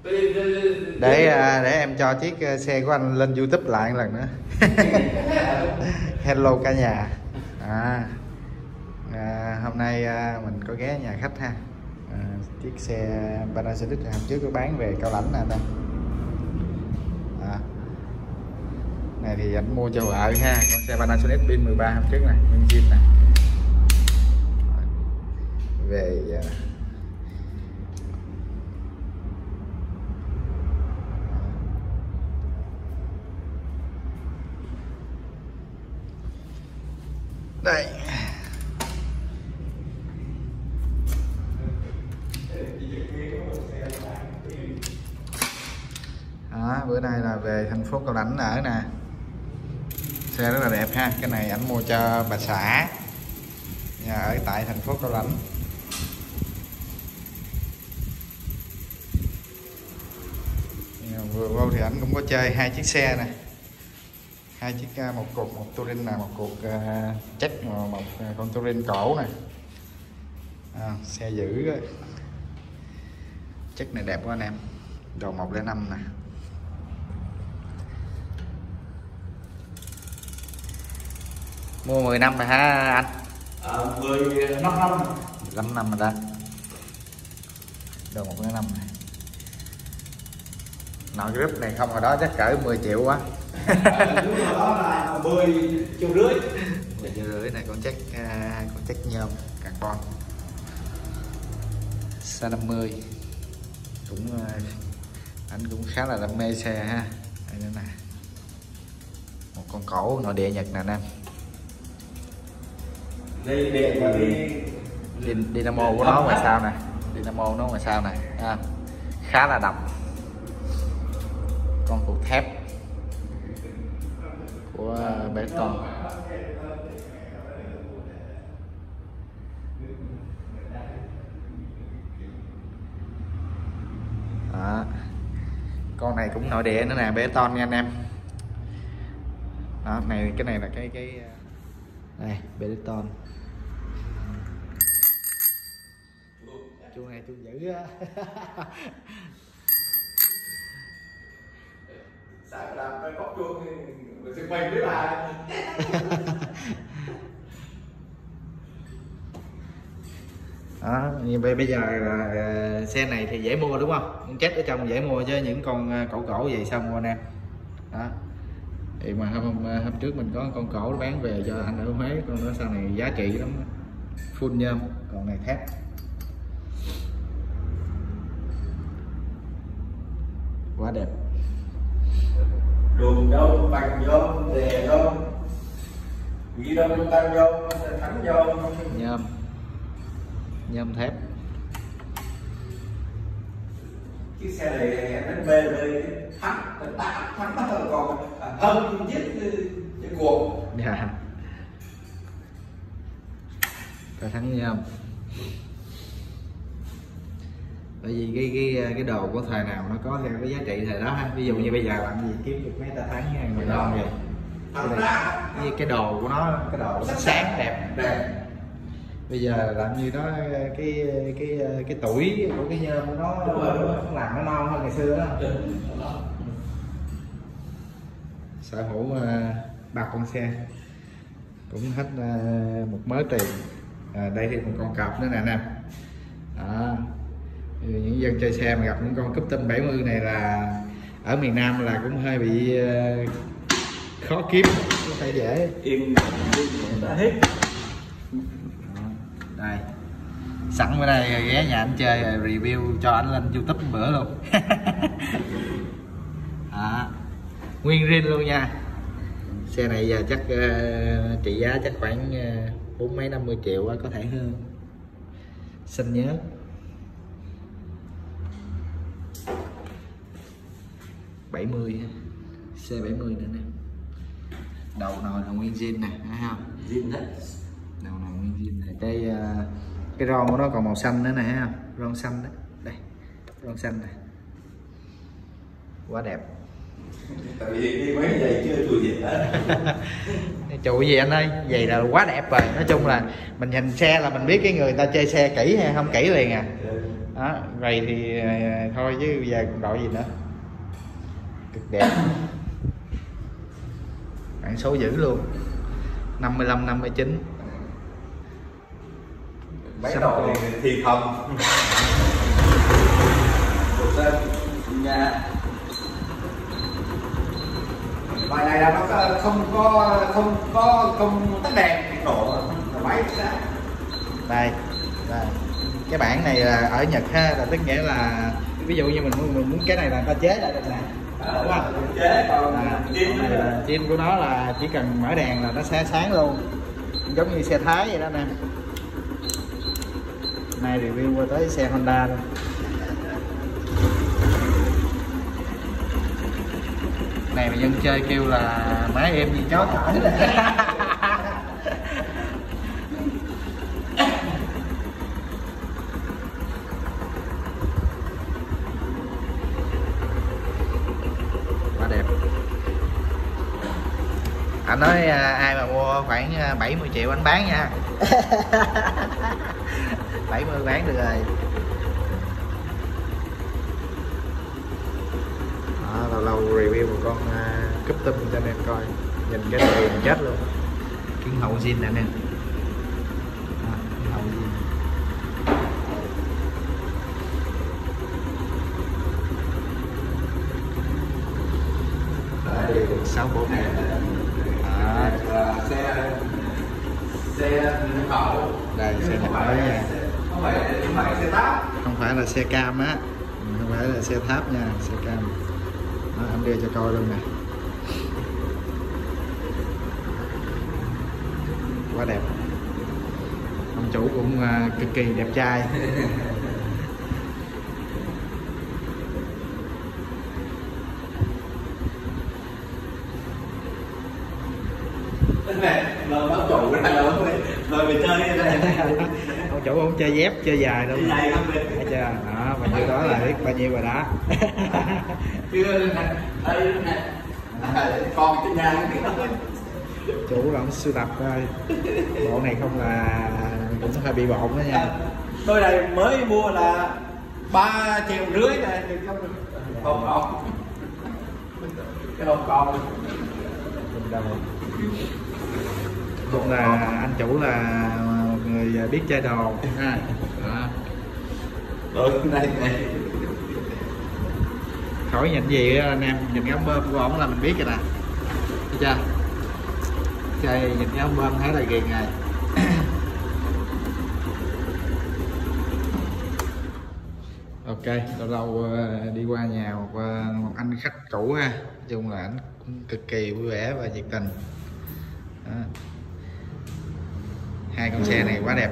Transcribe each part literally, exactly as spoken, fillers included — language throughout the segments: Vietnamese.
để để em cho chiếc xe của anh lên YouTube lại một lần nữa. Hello cả nhà. À, à, hôm nay à, mình có ghé nhà khách ha. À, chiếc xe Panasonic hôm trước có bán về Cao Lãnh nè anh. À, này thì anh mua cho vợ ha, con xe Panasonic pin mười ba hôm trước này, nguyên zin nè. Về à, đây. Đó, bữa nay là về thành phố Cao Lãnh ở nè. Xe rất là đẹp ha. Cái này anh mua cho bà xã, nhà ở tại thành phố Cao Lãnh. Vừa vô thì anh cũng có chơi hai chiếc xe nè, hai chiếc, một cục một Touring là một cục uh, check, một uh, con Touring cổ nè. À, xe dữ rồi. Check này đẹp quá anh em, đầu một không năm nè. Mua mười năm rồi hả anh? Ờ, mười năm năm. mười lăm năm rồi đó. Đầu một không năm này. Nội group này không, hồi đó chắc cỡ mười triệu quá. Lúc đó là mười triệu rưỡi. mười triệu rưỡi này con check, con check nhôm carbon C năm mươi. Cũng anh cũng khá là đam mê xe ha. Đây nữa nè, một con cổ nội địa Nhật nè anh em. Đây đẹp mà đi Dynamo của nó ngoài sau nè, Dynamo nó ngoài sau này à, khá là đậm. Con cục thép của bê tông. Đó. Con này cũng nội địa nữa nè, bê tông nha anh em. Đó, này cái này là cái cái đây bê tông. Chuông này chuông dữ á. Sao làm cái góc chuông thì sẽ quay với bà. Đó, như bây giờ là xe này thì dễ mua đúng không? Con chết ở trong dễ mua, chứ những con cổ cổ vậy sao mua anh em? Đó. Thì mà hôm hôm trước mình có con cổ bán về cho anh ở Huế, con đó sau này giá trị lắm. Full nhôm, còn này thép. Quá đẹp. Đường vô, bằng vô, đè vô, ghi đông tăng vô, thắng vô. Nhôm, nhôm thép. Chiếc xe này em đánh bê bê thắng, thắng, thắng bắt đầu còn hơn giết cái cuộc. Dạ. Phải thắng nhôm. Bởi vì cái cái cái đồ của thời nào nó có theo cái giá trị thời đó ha. Ví dụ như bây giờ làm gì kiếm được mấy ta thắng với người ngon vậy. Cái, cái đồ của nó, cái đồ nó sáng đẹp đẹp. Bây giờ làm như đó cái cái cái tuổi của cái nhôm của nó, đúng rồi, đúng rồi. Nó làm nó non hơn ngày xưa đó. Sở hữu uh, ba con xe cũng hết uh, một mớ tiền. À, đây thì một con cọp nữa nè anh em. Đó. Những dân chơi xe mà gặp những con cúp tinh bảy mươi này là ở miền Nam là cũng hơi bị uh, khó kiếm, không phải dễ. Yên đã hết. Đó. Đây sẵn bữa đây ghé nhà anh chơi review cho anh lên YouTube một bữa luôn. Đó. Nguyên zin luôn nha. Xe này giờ chắc uh, trị giá chắc khoảng uh, bốn mấy năm mươi triệu uh, có thể hơn. Xin nhớ. bảy mươi, C bảy mươi nữa nè. Đầu nồi là nguyên zin nè, thấy không? Zin hết. Đầu nồi nguyên zin này. Đây uh, cái ron của nó còn màu xanh nữa nè, thấy không? Ron xanh đó. Đây. Ron xanh này. Quá đẹp. Tại vì đi mấy giày chưa chùi gì hết. Chùi gì anh ơi, giày là quá đẹp rồi. Nói chung là mình nhìn xe là mình biết cái người ta chơi xe kỹ hay không kỹ liền à. Đó, vậy thì thôi chứ giờ còn đội gì nữa. Cực đẹp. Bản số dữ luôn. năm mươi lăm năm mươi chín. Mấy đội thì thầm. Bài này là nó không có không có không tắt đèn nổ máy ra. Đây, đây. Cái bản này là ở Nhật ha, là tức nghĩa là ví dụ như mình muốn, mình muốn cái này là ta chế ra được nè, đúng không? Chế còn À, này là pin của nó là chỉ cần mở đèn là nó sẽ sáng luôn, giống như xe Thái vậy đó nè. Nay review qua tới xe Honda luôn. Này mà dân chơi kêu là máy em như chó cãi. Quá đẹp. Anh nói ai mà mua khoảng bảy mươi triệu anh bán nha. bảy mươi bán được rồi. Đó, lâu lâu review một con uh, cúp tôm cho anh em coi. Nhìn cái này mình chết luôn. Kiến hậu zin nè anh em. À, kiến hậu zin. Đây được sáu bốn ngàn. À, xe xe hậu. Đây xe nhập mới nha. Không phải không phải xe táp. Không phải là xe cam á, không phải là xe tháp nha, xe cam. Đó, anh đưa cho coi luôn nè. Quá đẹp. Ông chủ cũng uh, cực kỳ đẹp trai. Này, lời báo chủ cái này là lời về chơi đây. Ông chủ ông chơi dép, chơi dài luôn. Chơi dài không được. Thấy chưa? Đó, bao nhiêu đó là biết bao nhiêu rồi đó. Chưa này, đây này. Còn cái nhà Chủ là ông sưu tập thôi. Bộ này không là cũng phải bị bộn đó nha. Đôi này mới mua là ba triệu rưỡi này thì không được. Không còn. Cái không còn. Cũng là anh chủ là một người biết chơi đồ ha. Đó. Ừ, này này. Khỏi nhìn gì đó, anh em nhìn cái ống bơm của ổng là mình biết rồi nè. Thấy chưa? Chơi nhìn cái ống bơm thấy là ghiền rồi. Ok, lâu lâu đi qua nhà một, một anh khách cũ ha, nói chung là anh cũng cực kỳ vui vẻ và nhiệt tình. Đó. Hai con xe này quá đẹp.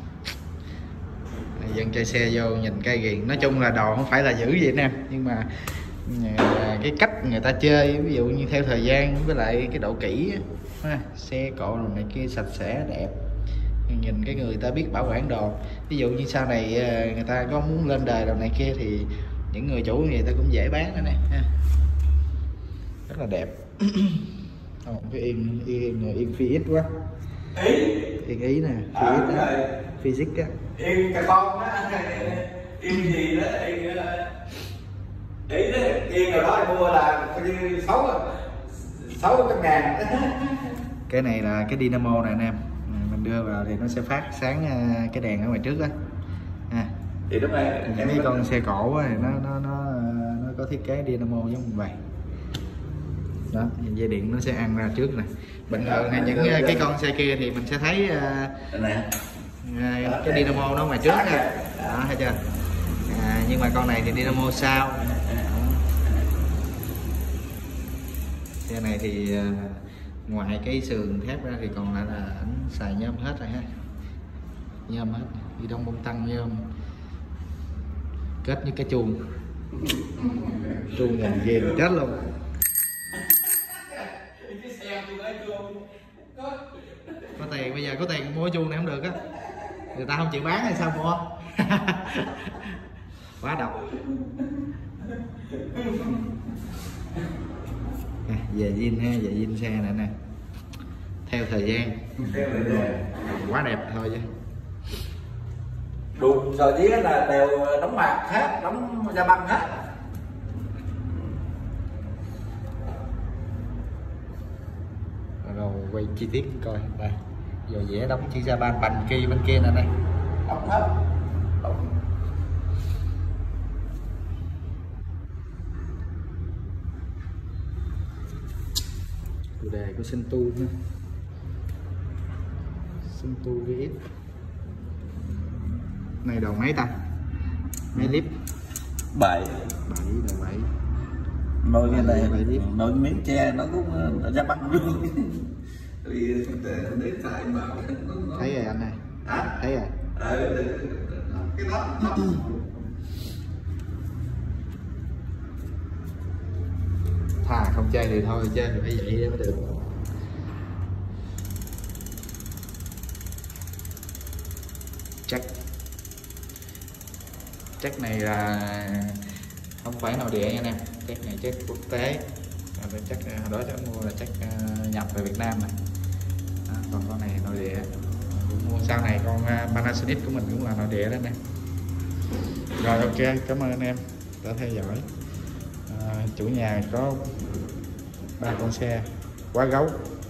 Dân chơi xe vô nhìn cây ghiền. Nói chung là đồ không phải là dữ gì nè, nhưng mà cái cách người ta chơi, ví dụ như theo thời gian với lại cái độ kỹ á, xe cộ đồ này kia sạch sẽ đẹp, nhìn cái người ta biết bảo quản đồ. Ví dụ như sau này người ta có muốn lên đời đồ này kia thì những người chủ người ta cũng dễ bán nữa nè ha. Rất là đẹp. Ồ, cái yên yên yên phi ít quá. Ý. Yên ý nè, phi ít đó. Physics á. Yên cả con á, yên gì đó, yên ý đó, yên rồi đó mua là coi như sáu sáu trăm ngàn. Cái này là cái dynamo này anh em, mình đưa vào thì nó sẽ phát sáng cái đèn ở ngoài trước á. À. Thì đúng rồi. Những cái con xe cổ á, nó nó nó nó có thiết kế dynamo giống vậy. Đó, dây điện nó sẽ ăn ra trước nè. Bình thường là những cái con xe kia thì mình sẽ thấy uh, uh, cái dynamo nó ngoài trước nha. Đó, thấy chưa? À, nhưng mà con này thì dynamo sau. Đó. Xe này thì uh, ngoài cái sườn thép ra thì còn lại là ảnh xài nhôm hết rồi ha. Nhôm hết, đi đông bông tăng nhôm. Kết với cái chuông. Chuông nhìn ghê chết luôn. Có tiền bây giờ có tiền mua chuông này không được á, người ta không chịu bán hay sao mua. Quá độc. À, về zin ha, về zin xe này nè, theo thời gian quá đẹp thôi chứ. đùn sò dĩa là đều đóng mạc hết, đóng da băng hết. Rồi quay chi tiết coi đây, giờ vẽ đóng chữ da băng bành kia bên kia nè đây, Đóng hết, đóng. chủ đề của sinh tu nữa, sinh tu vê ét này đầu mấy ta, mấy clip Bảy bảy đầu bảy, nồi như này, bảy clip. nồi miếng tre nó cũng da băng luôn. Vì để xài mà Thấy rồi anh này, hả? thấy rồi. Ờ, cái đó, đó. Thà không chơi thì thôi, chơi thì phải vậy mới được. Chắc chắc này là không phải nội địa nha anh em, chắc này chắc quốc tế. À, chắc hồi đó chắc mua là chắc uh, nhập về Việt Nam này. Đó, còn con này nội địa mua sau này con uh, Panasonic của mình cũng là nội địa đó nè. Rồi ok, cảm ơn anh em đã theo dõi. À, chủ nhà có ba con xe quá gấu.